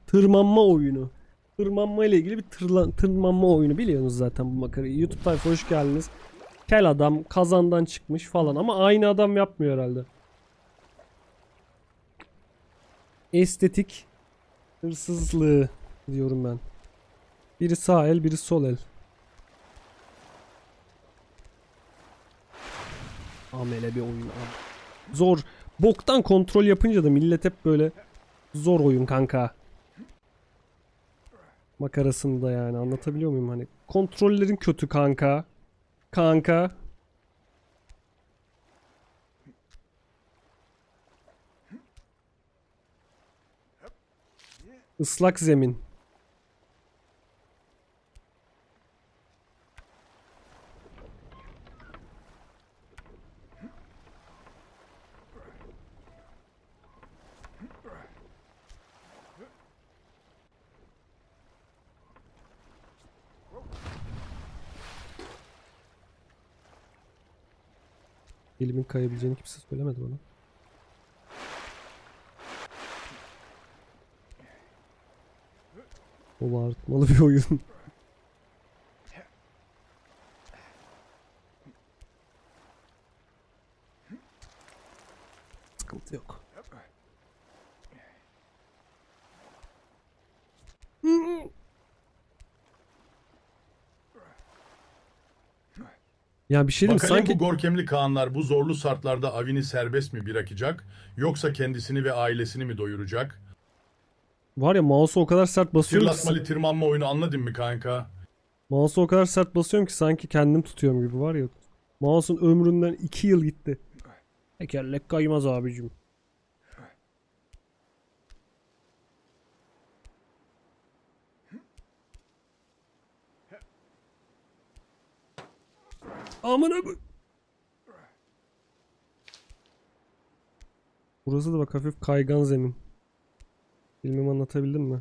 Tırmanma oyunu. Tırmanma ile ilgili bir tırmanma oyunu, biliyorsunuz zaten bu makarayı. YouTube tayfa hoş geldiniz. Kel adam kazandan çıkmış falan ama aynı adam yapmıyor herhalde. Estetik hırsızlığı diyorum ben. Biri sağ el, biri sol el. Amele bir oyun abi. Zor. Boktan kontrol yapınca da millet hep böyle zor oyun kanka. Makarasında yani, anlatabiliyor muyum, hani kontrollerin kötü kanka. Kanka. Islak zemin. Elimin kayabileceğini kimse söylemedi bana. O bağırtmalı bir oyun. Sıkıntı yok. Ya bir şey diyeyim Bakalım sanki bu gorkemli Kaanlar bu zorlu şartlarda Avin'i serbest mi bırakacak yoksa kendisini ve ailesini mi doyuracak? var ya, mouse'u o kadar sert basıyorum ki Fırlatmalı tırmanma oyunu anladın mı kanka? mouse'u o kadar sert basıyorum ki sanki kendim tutuyorum gibi, var ya. Mouse'un ömründen 2 yıl gitti. Tekerlek kaymaz abicim. Amına koy. Burası da bak hafif kaygan zemin. Bilmem anlatabildim mi?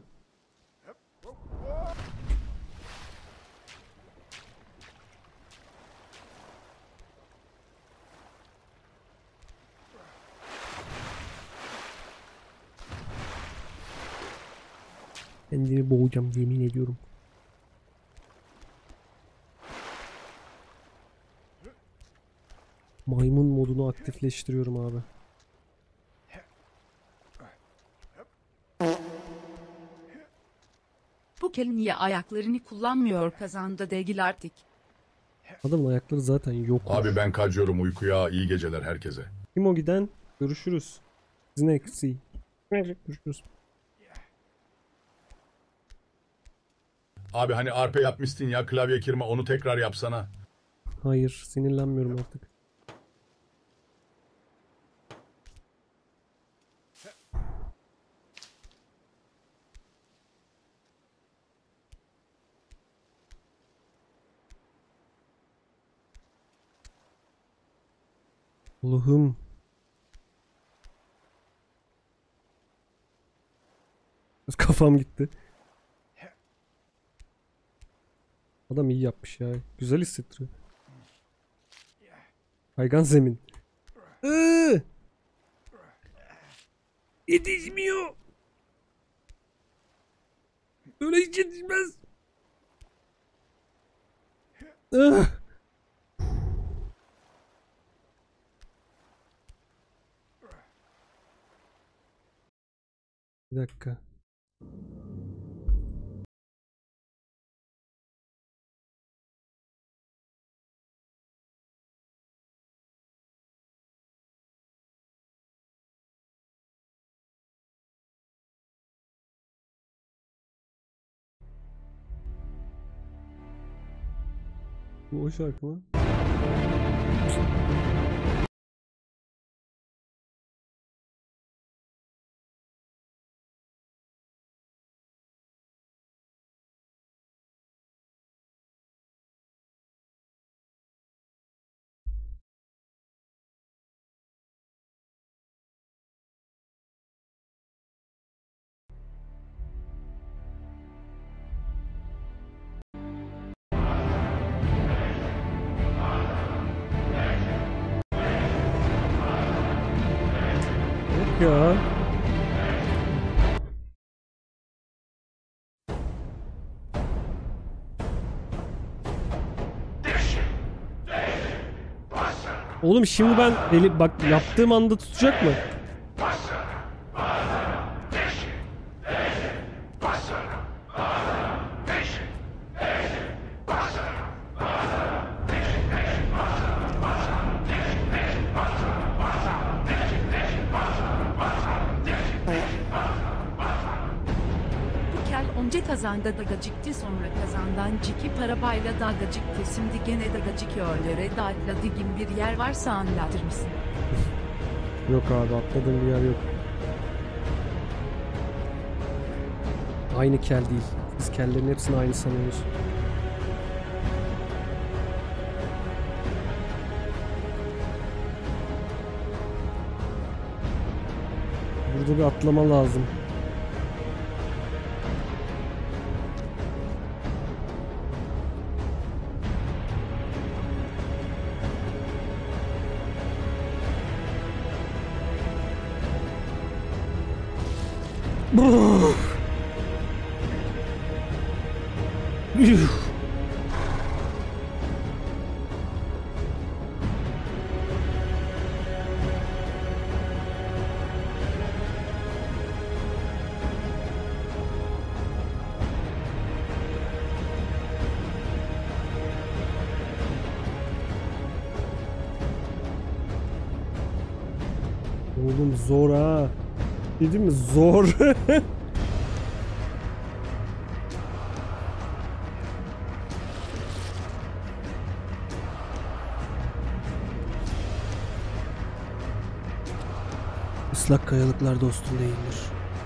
Kendimi boğacağım, yemin ediyorum. Maymun modunu aktifleştiriyorum abi. Bu kel niye ayaklarını kullanmıyor kazanda değil artık. Adamın ayakları zaten yok. Abi ben kaçıyorum uykuya, iyi geceler herkese. Kim o giden? Görüşürüz. Sizin eksiği. Görüşürüz. Abi hani arpe yapmıştın ya klavye kırma onu tekrar yapsana. Hayır, sinirlenmiyorum artık. Allah'ım. Kafam gitti. Adam iyi yapmış ya. Güzel hissettiriyor. Kaygan zemin. Yetişmiyor. Öyle hiç yetişmez. Iı. Bir dakika. Bu o şarkı mı? Yok ya. Oğlum şimdi ben bak yaptığım anda tutacak mı? Bu kel onca kazanda dagacıktı sonra kazandan ciki parabayla dagacıktı şimdi gene dagacık yerlere dağıtladı gibi bir yer varsa anlatır mısın? Yok abi atladığım bir yer yok. Aynı kel değil. Biz kellerin hepsini aynı sanıyoruz. Burada bir atlama lazım. Oğlum zor ha. Dedim mi zor. Islak kayalıklar dostum değildir.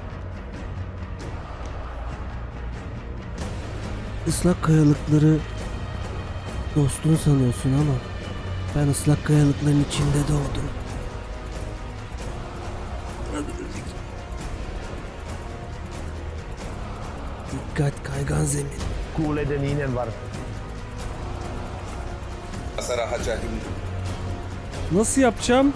Islak kayalıkları dostun sanıyorsun ama ben ıslak kayalıkların içinde doğdum. Dikkat kaygan zemin. Kuleden iğnem var. Nasıl yapacağım?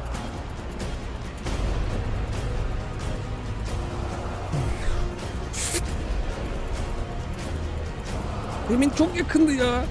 Demin çok yakındı ya.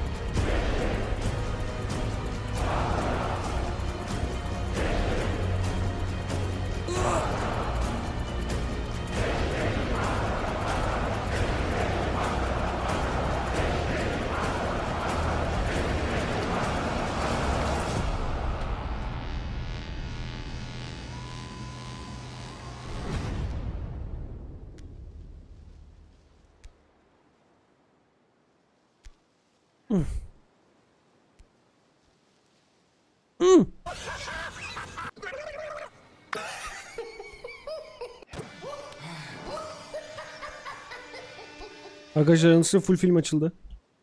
Arkadaşlar yanlışlıkla full film açıldı.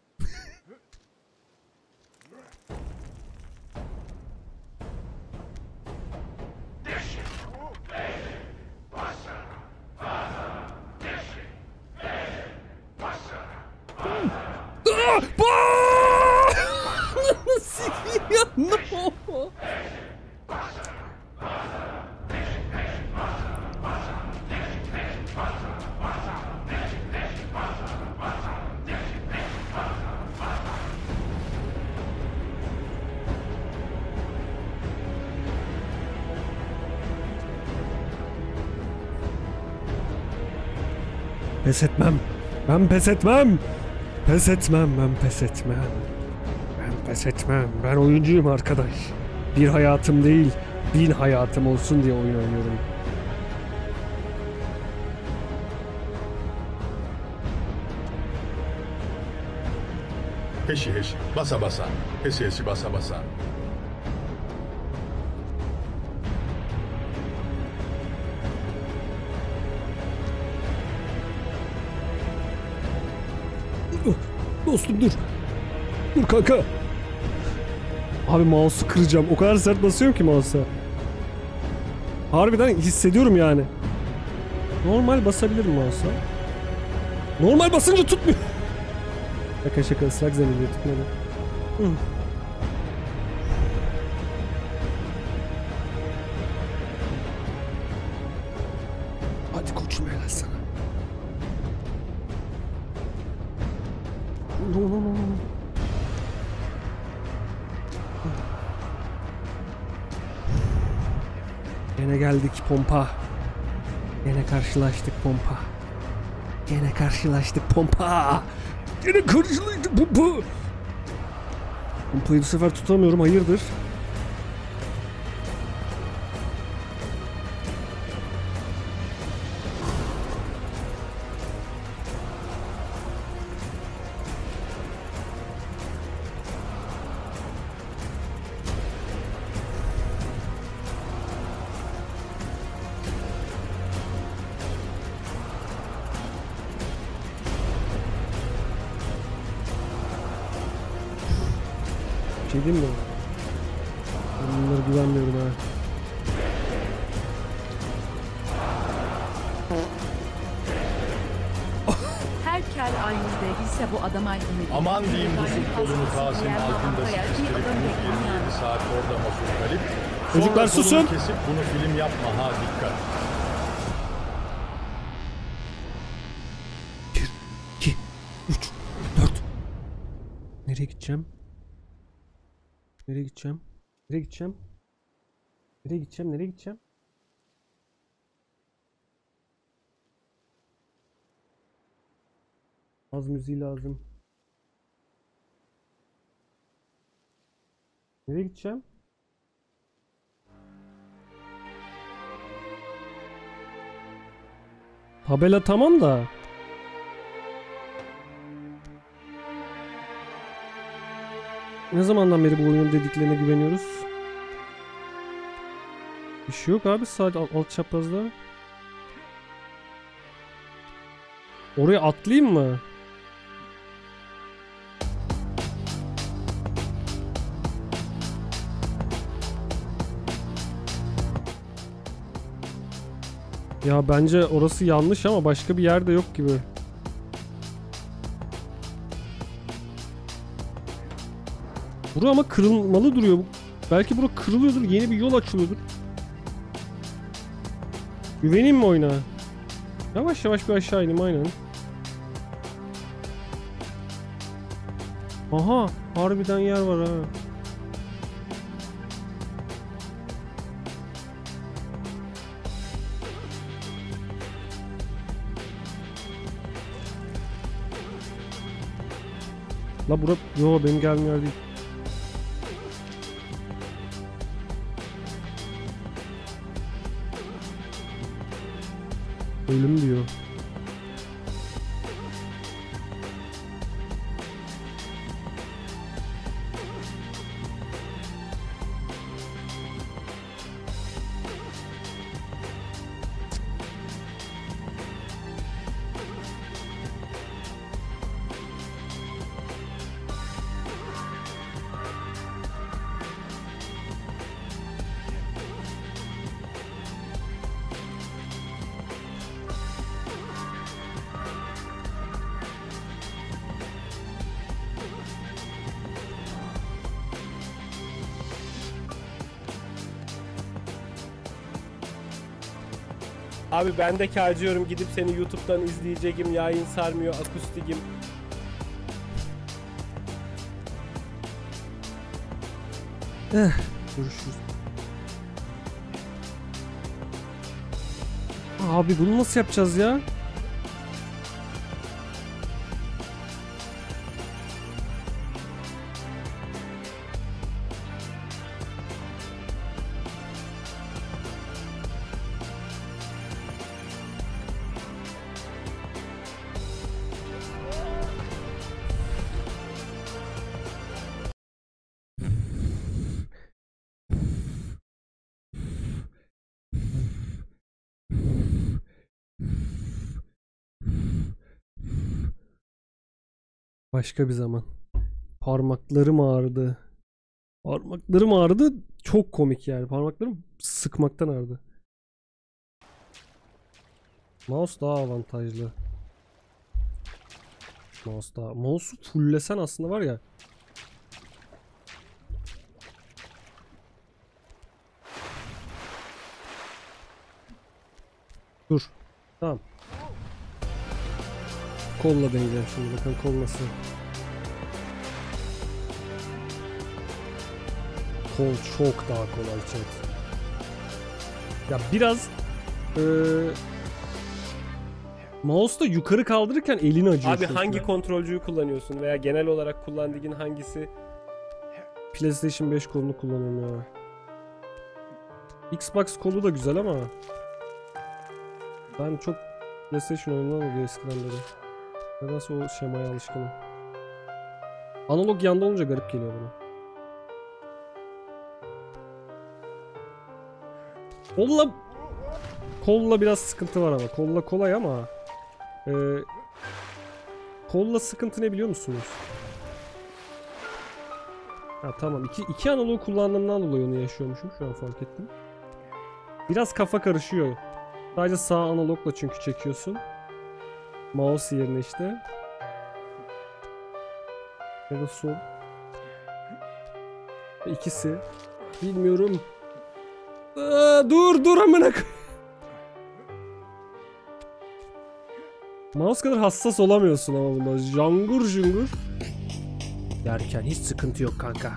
Pes etmem. Ben pes etmem. Pes etmem. Ben pes etmem. Ben pes etmem. Ben oyuncuyum arkadaş. Bir hayatım değil, 1000 hayatım olsun diye oyun oynuyorum. Heşi heşi, basa basa. Heşi heşi, basa basa. Dostum dur. Dur kanka. Abi mouse'u kıracağım. O kadar sert basıyorum ki mouse'a. Harbiden hissediyorum yani. Normal basabilirim mouse'a. Normal basınca tutmuyor. Şaka şaka, ıslak zemin diye tutmadı. Hadi koçum, helal sana. No. Gene geldik pompa. Gene karşılaştık pompa. Gene karşılaştık pompa. Gene karşılaştık pompa. Pompayı bu sefer tutamıyorum, hayırdır? Şey diyeyim mi? Ben bunlara güvenmiyorum ha. Her kel aynı değilse bu adam aynı değil. Aman diyeyim bu Yani kolunu fazlası Tahsin eğer altında bayağı bir sıkıştırıp adam 27 saat orada mahsur kalıp Çocuklar sonra susun. kolunu kesip bunu film yapma ha, dikkat. 1, 2, 3, 4. Nereye gideceğim? Nereye gideceğim? Nereye gideceğim? Nereye gideceğim? Nereye gideceğim? Az müziği lazım. Nereye gideceğim? Tabela tamam da. Ne zamandan beri bu oyunun dediklerine güveniyoruz? Bir şey yok abi, sadece alt çaprazda. Oraya atlayayım mı? Ya bence orası yanlış ama başka bir yerde yok gibi. Bura ama kırılmalı duruyor. Belki bura kırılıyordur, yeni bir yol açılıyordur. Güveneyim mi oyuna? Yavaş yavaş bir aşağı ineyim, aynen. Aha, harbiden yer var ha. La bura, yo benim geldiğim yer değil. Ölüm diyor. Abi ben de harcıyorum, gidip seni YouTube'dan izleyeceğim, yayın sarmıyor, akustikim. Görüşürüz. Abi bunu nasıl yapacağız ya? Başka bir zaman. Parmaklarım ağrıdı. Parmaklarım ağrıdı. Çok komik yani. Parmaklarım sıkmaktan ağrıdı. Mouse daha avantajlı. Mouse'u fulllesen aslında var ya. Dur. Tamam. Kolla deneyeceğim şimdi. Bakın kol nasıl. Kol çok daha kolay chat. Ya biraz mouse'da yukarı kaldırırken elini acıyor. Abi çok hangi ya. kontrolcüyü kullanıyorsun veya genel olarak kullandığın hangisi? PlayStation 5 kolunu kullanıyorum ya. Xbox kolu da güzel ama ben çok PlayStation oynamadım eskiden beri. Nedense o şemaya alışkınım. Analog yanda olunca garip geliyor bana. Kolla biraz sıkıntı var ama. Kolla kolay ama kolla sıkıntı ne biliyor musunuz? Ha tamam. İki analogu kullandığımdan dolayı onu yaşıyormuşum. Şu an fark ettim. Biraz kafa karışıyor. Sadece sağ analogla çünkü çekiyorsun. Mouse yerine işte. Ya da sol. İkisi. Bilmiyorum. Dur amına koy. Mouse kadar hassas olamıyorsun ama bunda. Jangur jungur. Derken hiç sıkıntı yok kanka.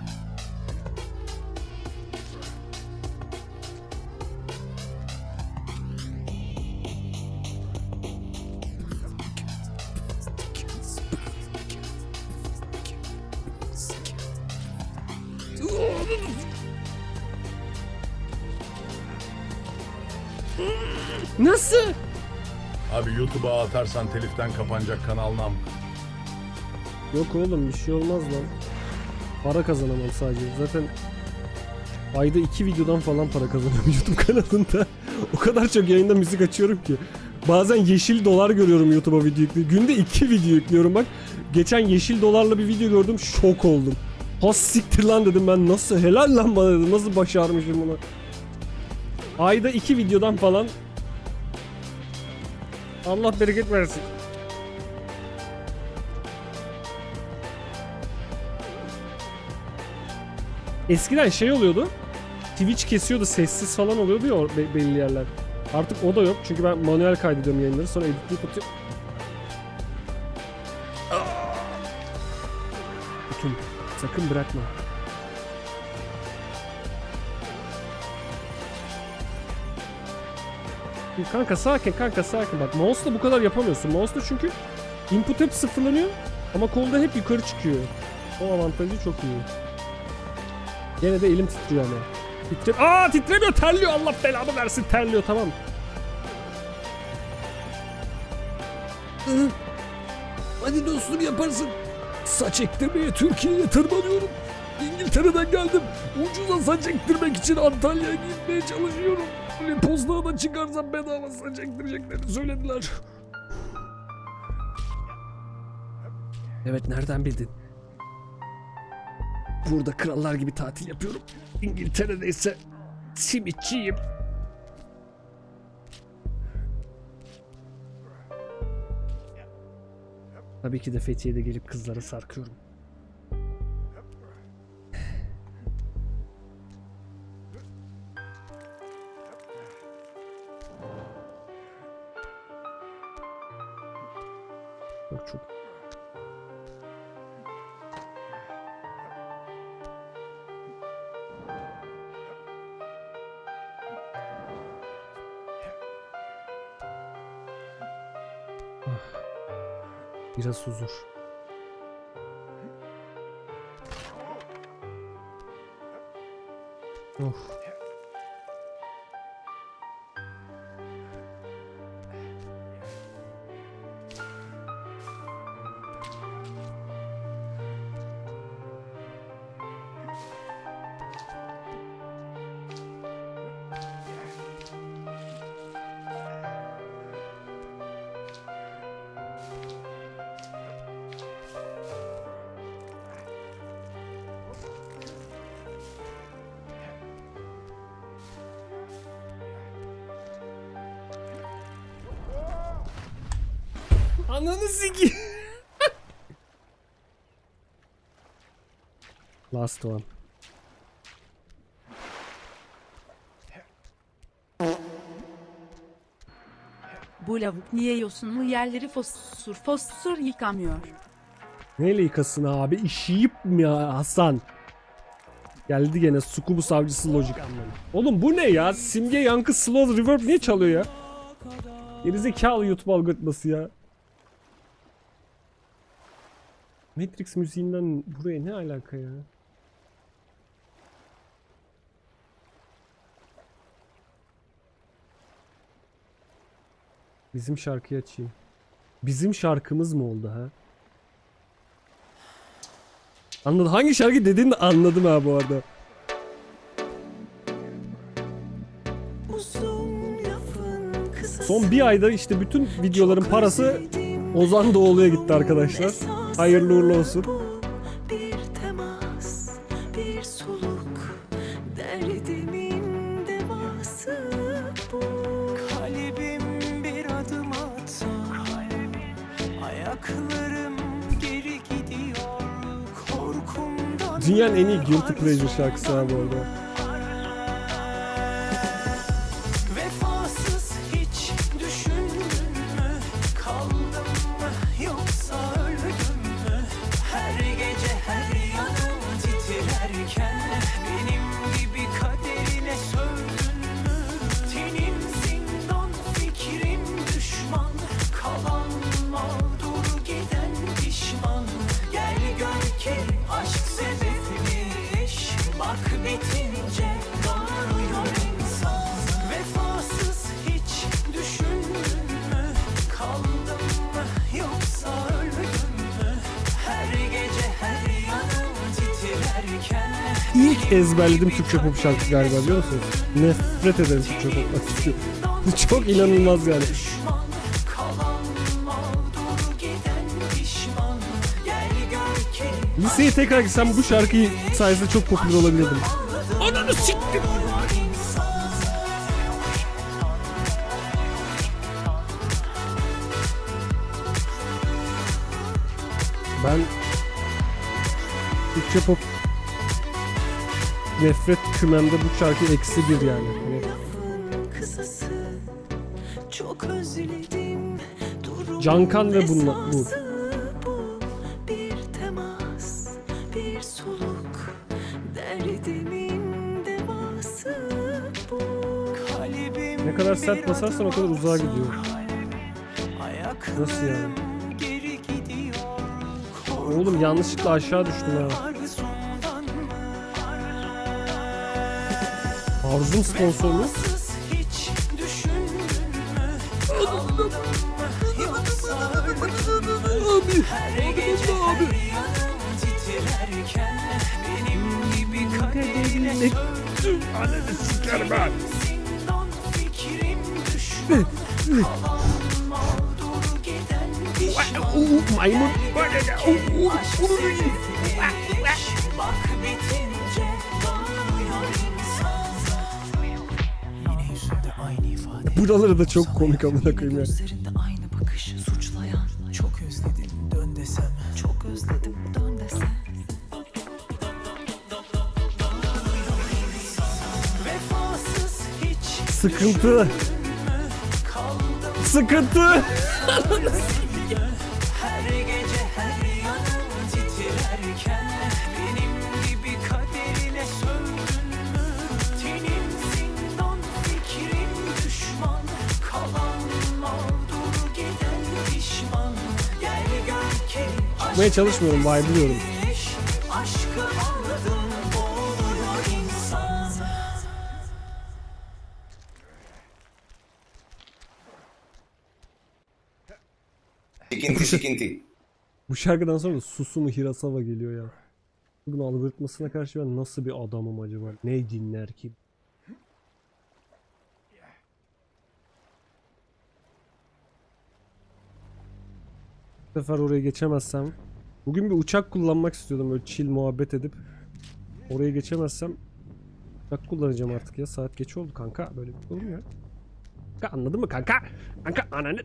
Nasıl? Abi YouTube'a atarsan teliften kapanacak kanalına mı? Yok oğlum bir şey olmaz lan. Para kazanamam sadece. Zaten ayda 2 videodan falan para kazanıyorum YouTube kanalında. O kadar çok yayında müzik açıyorum ki. Bazen yeşil dolar görüyorum YouTube'a video yüklüyorum. Günde 2 video yüklüyorum bak. Geçen yeşil dolarla bir video gördüm, şok oldum. Ha siktir lan dedim ben, nasıl helal lan bana dedim, nasıl başarmışım bunu. Ayda 2 videodan falan. Allah bereket versin. Eskiden şey oluyordu. Twitch kesiyordu, sessiz falan oluyordu ya belli yerler. Artık o da yok çünkü ben manuel kaydediyorum yayınları, sonra editleyip atıyorum. Tutun. Sakın bırakma. Kanka sakin bak, mouse'la bu kadar yapamıyorsun. Mouse'la çünkü input hep sıfırlanıyor ama kolda hep yukarı çıkıyor. O avantajı çok iyi. Gene de elim titriyor ama. Titremiyor, terliyor, Allah belamı versin, terliyor, tamam. Hadi dostum yaparsın. Saç ektirmeye Türkiye'ye tırmanıyorum. İngiltere'den geldim. Ucuza saç ektirmek için Antalya'ya gitmeye çalışıyorum. Pozdağ'dan çıkarsam bedava saç ektireceklerini söylediler. Evet, nereden bildin? Burada krallar gibi tatil yapıyorum. İngiltere'de ise simitçiyim. Tabii ki de Fethiye'de gelip kızlara sarkıyorum. Bak çok. Biraz huzur. Of. Ananı siki. Last one. Bu lavuk niye yosunlu yerleri fosfor yıkamıyor? Neyle yıkasın abi? İşeyip mi ya Hasan? Geldi gene Sukubus avcısı Logic anlamı. Oğlum bu ne ya? Simge yankı slow reverb niye çalıyor ya? Gerizekalı YouTube algoritması ya. Matrix müziğinden buraya ne alaka ya? Bizim şarkıyı açayım. Bizim şarkımız mı oldu ha? Anladım. Hangi şarkı dediğini de anladım ha bu arada. Son bir ayda işte bütün videoların parası Ozan Doğulu'ya gitti arkadaşlar. Hayırlı uğurlu olsun. Bir temas, bir soluk, derdimin devası bu. Kalbim bir adım atar, ayaklarım geri gidiyor, korkumdan. Dünyanın en iyi Guilty Pleasure şarkısı ha bu arada. Vefasız hiç düşündün mü? Kaldım mı yoksa öldüm mü? Her gece her yanım titrerken benim gibi kaderine sövdün mü? Tenim zindan, fikrim düşman, kalan mağdur giden pişman. Gel gör ki aşk sebepmiş, bak bitince doğruyor insan. Vefasız hiç düşündün mü? Kaldım mı yoksa öldüm mü? Her gece her yanım titrerken İlk ezberledim Türkçe pop şarkı galiba biliyor musunuz? Nefret ederim Türkçe pop. Çok inanılmaz yani. düşman, kalan mağdur giden pişman. Gel gör ki Liseye tekrar gitsem bu şarkıyı sayesinde çok popüler olabilirdim. Ananı siktir. Ben Türkçe pop nefret kümemde bu şarkı eksi bir yani. Hani lafın kısası, çok özledim durumun Cankan ve bununla bu. esası bu. Bir temas, bir soluk, derdimin devası bu. Kalbim Ne kadar sert bir basarsan o kadar adım uzağa gidiyor. ayaklarım Nasıl yani? geri gidiyor, Oğlum yanlışlıkla aşağı düştüm ha. arzumdan. Arzum sponsorluğu. Vefasız hiç düşündün mü? Kaldım mı yoksa öldüm mü? Her gece her yanım titrerken benim gibi kaderine sövdün mü? Zindan fikrim düşman, kalan mağdur giden pişman. Maymun. Aşk sebebiymiş, bak bitince doğruyor insan. Yine yüzünde aynı ifade. Buraları da çok komik amına koyayım ya. Gözlerinde aynı bakışı suçlayan. Çok özledim dön desem. Çok özledim dön desem. Vefasız hiç Sıkıntı. kaldım Sıkıntı. her gece her yanım titrerken benim gibi kaderine sövdün mü? Tenim zindan, fikrim düşman, kalan mağdur giden pişman. Gel gör ki Çıkmaya çalışmıyorum, vibe'lıyorum. aşkı anladım, boğuluyor insan. Sikinti. Bu şarkıdan sonra da Susumu Hirasawa geliyor ya. Bugün algoritmasına karşı ben nasıl bir adamım acaba? Ne dinler ki? Bu sefer oraya geçemezsem. Bugün bir uçak kullanmak istiyordum böyle chill muhabbet edip. Oraya geçemezsem uçak kullanacağım artık ya. Saat geç oldu kanka. Böyle bir şey olur mu ya? Kanka anladın mı kanka? Kanka ananı.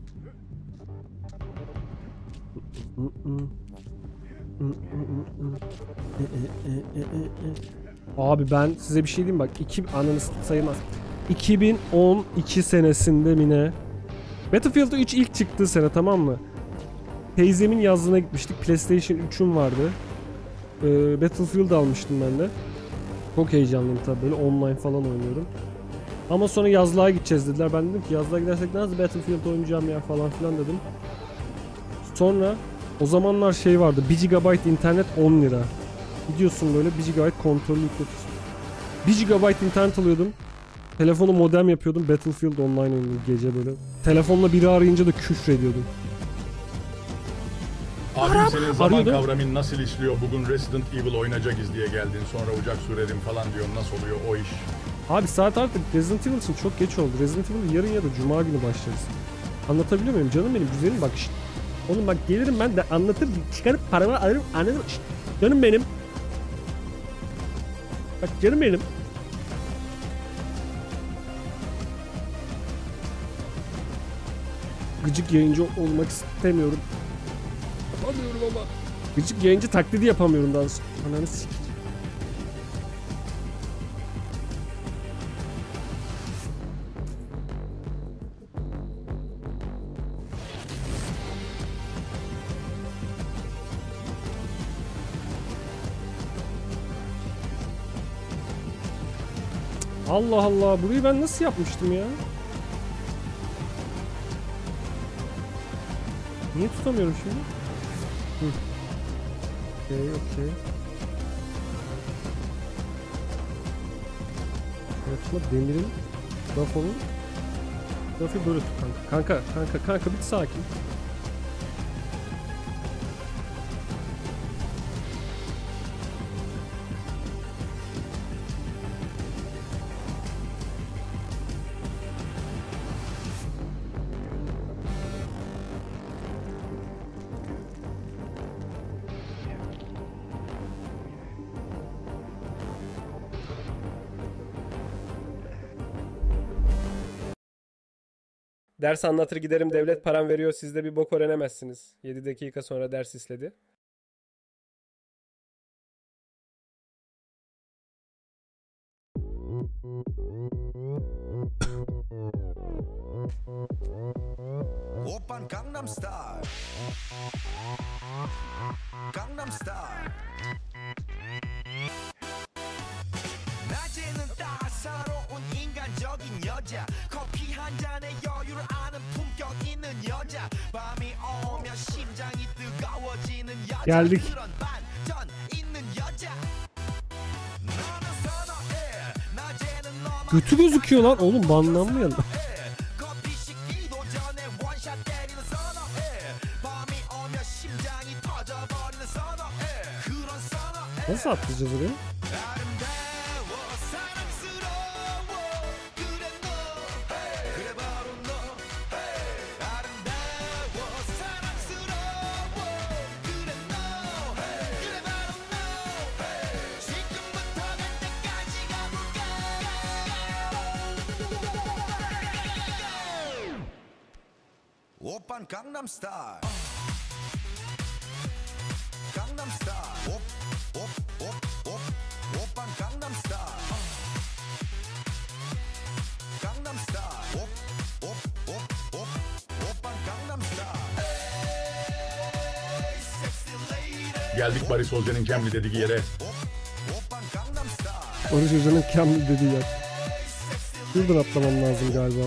Abi ben size bir şey diyeyim bak. Ananı sayılmaz. 2012 senesinde mi ne? Battlefield 3 ilk çıktığı sene, tamam mı? Teyzemin yazlığına gitmiştik. PlayStation 3'üm vardı. Battlefield almıştım ben de. Çok heyecanlıyım tabii, böyle online falan oynuyorum. Ama sonra yazlığa gideceğiz dediler. Ben dedim ki yazlığa gidersek nasıl Battlefield oynayacağım ya falan filan dedim. Sonra o zamanlar şey vardı, 1 GB internet 10 lira. Gidiyorsun böyle 1 GB kontrollü yükletiyorsun. 1 GB internet alıyordum. Telefonu modem yapıyordum, Battlefield online oynuyordum gece böyle. Telefonla biri arayınca da küfür ediyordum. Abim senin zaman Arıyordu. kavramın nasıl işliyor? Bugün Resident Evil oynayacağız diye geldin. Sonra ocak sürerim falan diyor. Nasıl oluyor o iş? Abi saat artık Resident Evil için çok geç oldu. Resident Evil yarın ya da Cuma günü başlarız. Anlatabiliyor muyum canım benim güzelim, bak şşt. Oğlum bak gelirim ben de anlatır, çıkarıp paramı alırım, anladın mı? Şşt. Canım benim. Bak canım benim. Gıcık yayıncı olmak istemiyorum. Yapamıyorum ama. Gıcık yayıncı taklidi yapamıyorum daha sonra. Ananı sikeceğim. Allah Allah, burayı ben nasıl yapmıştım ya? Niye tutamıyorum şimdi? Okey, okey. Yatma demirin, rafonun. Rafi böyle tut kanka. Kanka bir sakin. Ders anlatır giderim, devlet param veriyor, siz de bir bok öğrenemezsiniz. 7 dakika sonra ders istedi. 오빤 강남스타일 강남스타일 낮에는 따사로운 인간적인 여자 커피 한 잔에 여유를 아는 품격 있는 여자 밤이 오면 심장이 뜨거워지는 여자 Geldik. 그런 반전 있는 여자 너는 선호해 낮에는 너만 Götü gözüküyor lan oğlum, banlanmayalım. 커피 식기도 전에 원샷 때리는 선호해 밤이 오면 심장이 터져버리는 선호해 그런 선호해 Nasıl atlayacağız oraya? 아름다워 사랑스러워 그래 너 그래 바로 너 아름다워 사랑스러워 그래 너 그래 바로 너 지금부터 갈 때까지 가볼까 오빤 강남스타일 강남스타일 오빤 강남스타일 강남스타일 오빤 강남스타일 섹시 레이디 Geldik Barış Hoca'nın Cemli dediği yere. 오빤 강남스타일 Barış Hoca'nın Kamil dediği yer. Şuradan atlamam lazım galiba.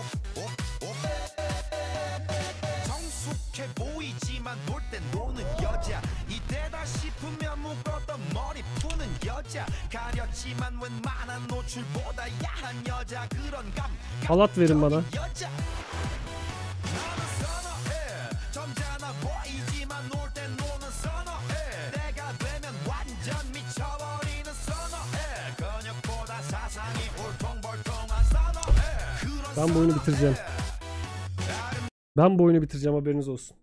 성숙해 보이지만 놀 땐 노는 여자 이때다 싶으면 묶었던 머리 푸는 여자 가렸지만 웬만한 노출보다 야한 여자 그런 Halat verin bana. 여자 나는 선호해 점잖아 보이지만 놀 땐 노는 선호해 내가 되면 완전 미쳐버리는 선호해 근육보다 사상이 울퉁불퉁한 선호해 그런 Ben bu oyunu bitireceğim. Ben bu oyunu bitireceğim, haberiniz olsun.